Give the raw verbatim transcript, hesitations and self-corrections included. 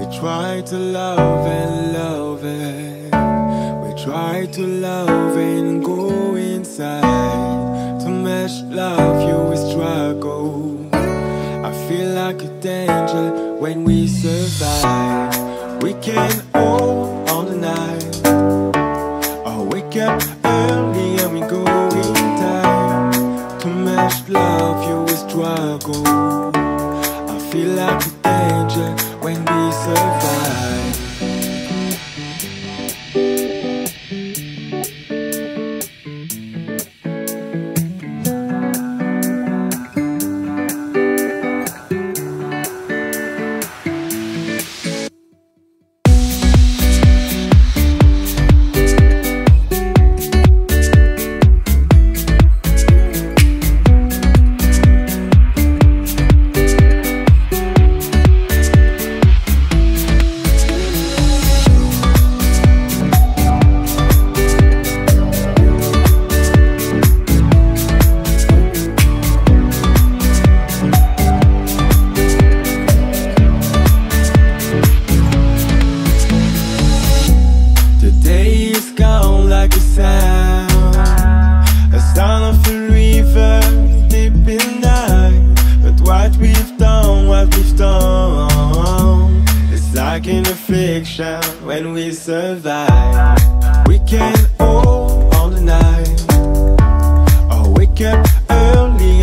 try to love and love it. We try to love and go inside. Too much love, you will struggle. I feel like a danger when we survive. We can hold all the night, or wake up early and we go in time. Too much love, you will struggle. I feel like a danger when we survive. Like a sound, a sound of a river deep in night. But what we've done, what we've done, it's like in a fiction when we survive. We can hold all the night, or wake up early